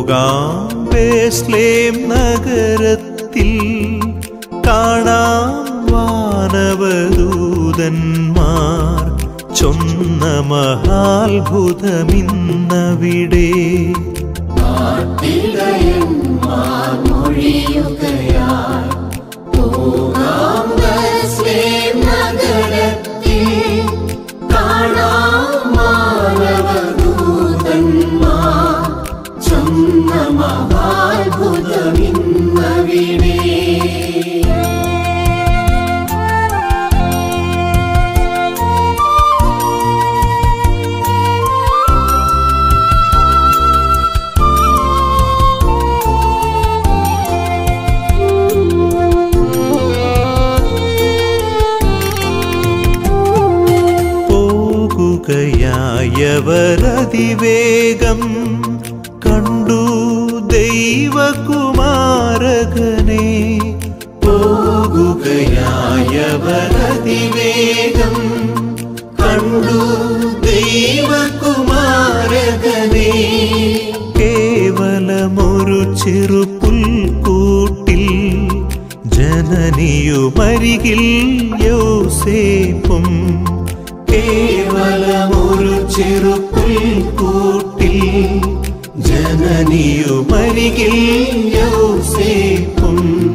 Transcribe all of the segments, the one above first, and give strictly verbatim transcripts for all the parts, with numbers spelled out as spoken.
പോകാം ബേത്ലഹേം നഗരത്തിൽ കാണാം വാനവദൂതന്മാർ ചൊന്ന മഹാത്ഭുതമിന്നവിടെ. യവരതിവേഗം കണ്ടു ദൈവകുമാരകനെ. പോകുകയായവരതിവേഗം കണ്ടു ദൈവകുമാരകനെ. കേവലമൊരു ചെറുപുൽക്കൂട്ടിൽ ജനനിയുമരികിൽ യോസേപ്പും. കേവലമൊരു ചെറുപുൽക്കൂട്ടിൽ ജനനിയുമരികിൽ യോസേപ്പും.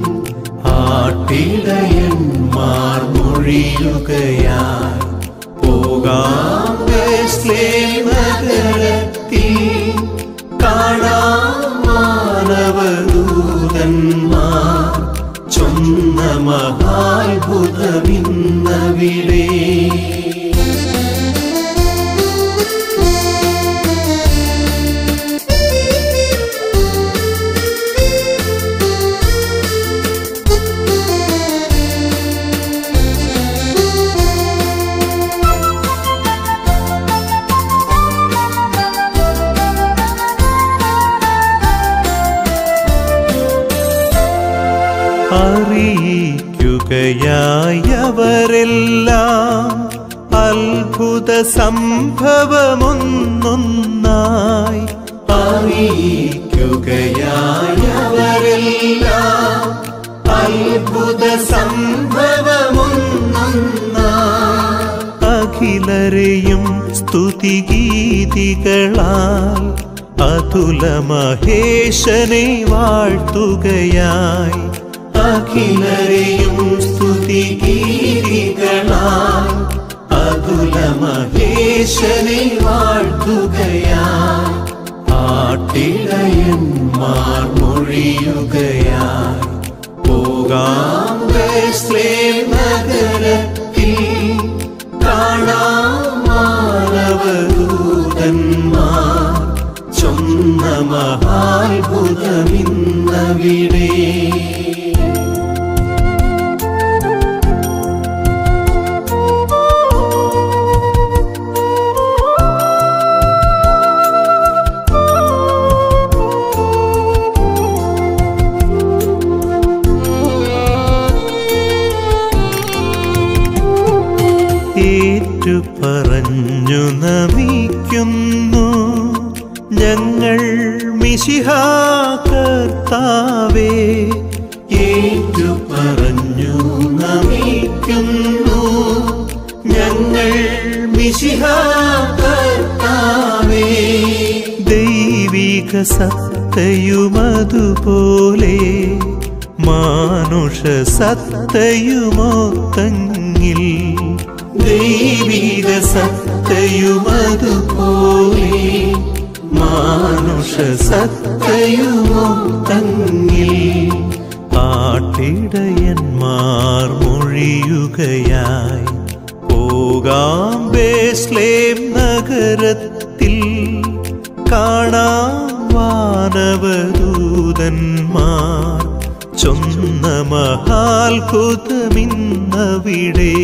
ആട്ടിടയന്മാർ മൊഴിയുകയായി പോകാം ബേത്ലഹേം നഗരത്തിൽ കാണാം മാനവദൂതന്മാർ ചൊന്ന മഹാത്ഭുതമിന്നവിടെ. അറിയിക്കുകയായവരെല്ലാം അത്ഭുത സംഭവമൊന്നൊന്നായി. അറിയിക്കുകയായവരെല്ലാം അത്ഭുത സംഭവമൊന്നൊന്നായി. അഖിലരെയും സ്തുതിഗീതികളാൽ അതുല മഹേശനെ വാഴ്ത്തുകയായി. അഖിലരെയും സ്തുതിഗീതികളാൽ അതുല മഹേശനെ വാഴ്ത്തുകയായി. ആട്ടിടയന്മാർ മൊഴിയുകയായി പോകാം ബേത്ലഹേം നഗരത്തിൽ കാണാം മാനവദൂതന്മാർ ചൊന്ന മഹാത്ഭുതമിന്നവിടെ. പറഞ്ഞു നമിക്കുന്നു ഞങ്ങൾ മിശിഹാ കർത്താവേ. ഏറ്റു പറഞ്ഞു നമിക്കുന്നു ഞങ്ങൾ മിശിഹാ കർത്താവേ. ദൈവിക സത്തയുമതുപോലെ മാനുഷ സത്തയുമൊത്തങ്ങിൽ. ദൈവിക സത്തയുമതുപോലെ മാനുഷ സത്തയുമൊത്തങ്ങിൽ. ആട്ടിടയന്മാർ മൊഴിയുകയായി പോകാം ബേത്ലഹേം നഗരത്തിൽ കാണാം വാനവദൂതന്മാർ ചൊന്ന മഹാത്ഭുതമിന്നവിടെ.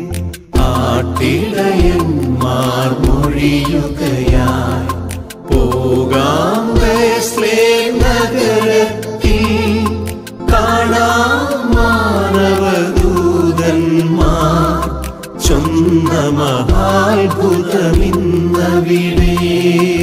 ആട്ടിടയന്മാർ മൊഴിയുകയായി പോകാം ബേത്ലഹേം നഗരത്തിൽ കാണാം മാനവദൂതന്മാർ ചൊന്ന മഹാത്ഭുതമിന്നവിടെ.